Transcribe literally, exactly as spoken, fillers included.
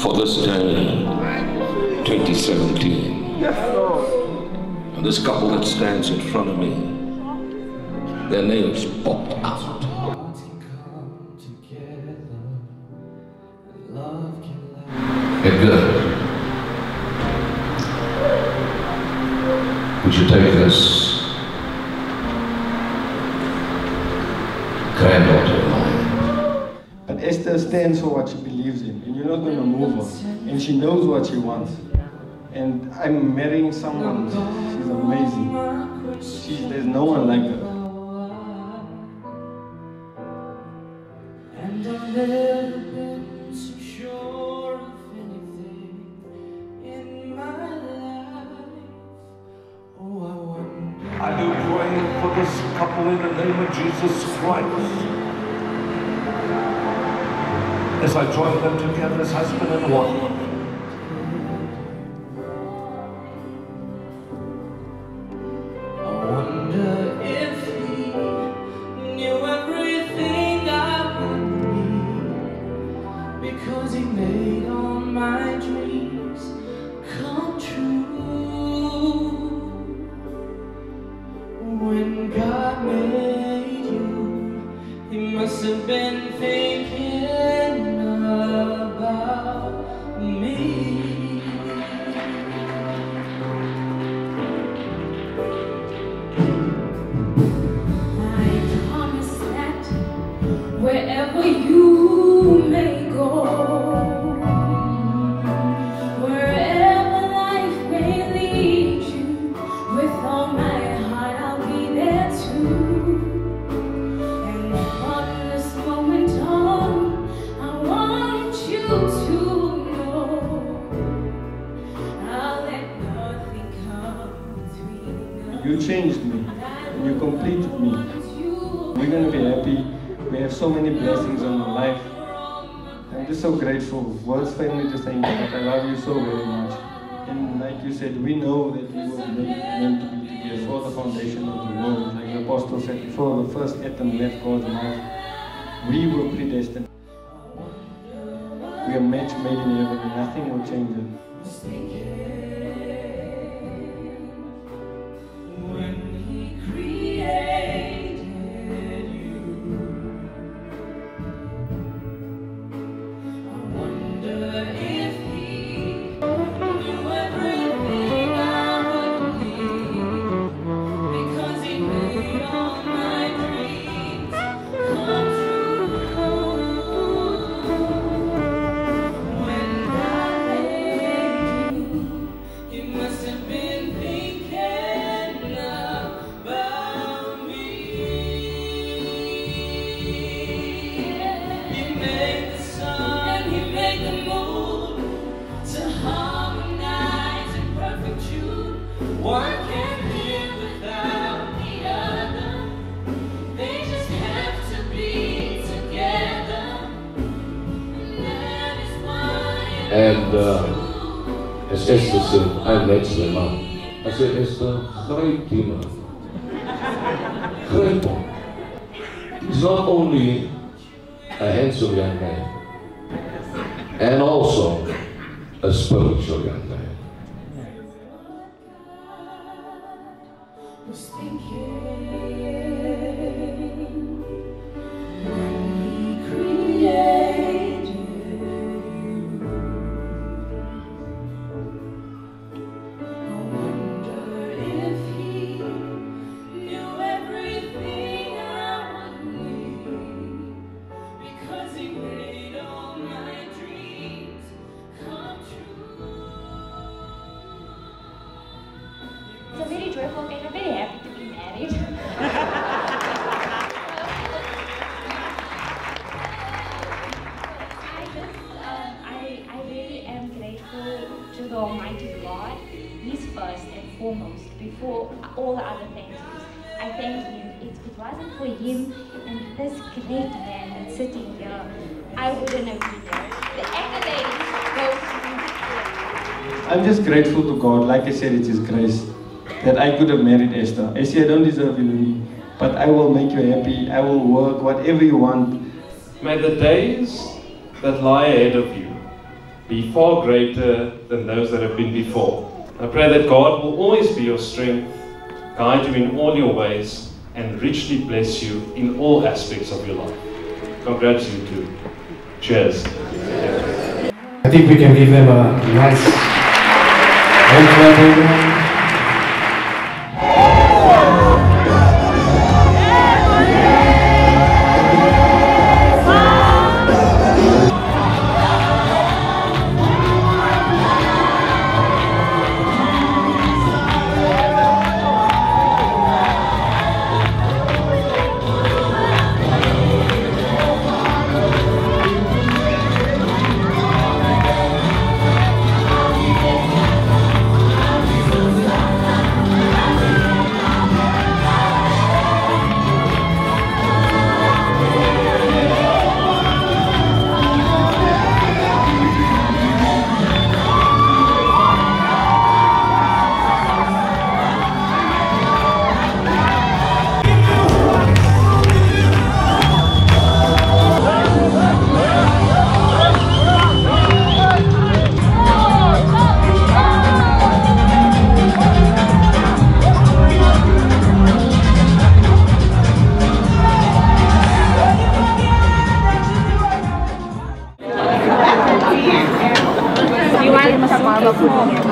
for this day, twenty seventeen. Yes, Lord. And this couple that stands in front of me, their nails popped out. Edgar, would you take this granddaughter of mine? But Esther stands for what she believes in, and you're not going to move her. And she knows what she wants. And I'm marrying someone, she's amazing. She's, there's no one like her. And I've never been so sure of anything in my life. Oh, I wonder. I do pray for this couple in the name of Jesus Christ. As I join them together as husband and wife. I wonder if he knew everything I would need, because he made all my dreams come true. When God made you, he must have been thinking about me. Wherever you may go, wherever life may lead you, with all my heart I'll be there too. And from this moment on, I want you to know I'll let nothing come between us. You changed me, and you completed me. We're going to be happy. We have so many blessings on our life. I'm just so grateful. Words fail me to thank you, but I love you so very much. And like you said, we know that we were meant to be together before the foundation of the world. Like the apostle said, before the first atom left God's mouth, we were predestined. We are match made in heaven, and nothing will change it. One can't live without the other. They just have to be together. And that is why. And uh, as Esther said, I met my mom. I said, Esther, great teamer. Great one. He's not only a handsome young man, and also a spiritual young man. Was thinking when he created you, I wonder if he knew everything I would need, because he made all my dreams come true. It's a very joyful day. I'm very happy to be married. I just, um, I, I really am grateful to the Almighty God. He's first and foremost before all the other things. I thank Him. It, it wasn't for Him and this great man that's sitting here, I wouldn't have been here. The accolades go to Him. I'm just grateful to God. Like I said, it is grace that I could have married Esther. I say I don't deserve you, but I will make you happy. I will work whatever you want. May the days that lie ahead of you be far greater than those that have been before. I pray that God will always be your strength, guide you in all your ways, and richly bless you in all aspects of your life. Congrats, you two. Cheers. I think we can give them a nice hand clap, everyone. You want some more?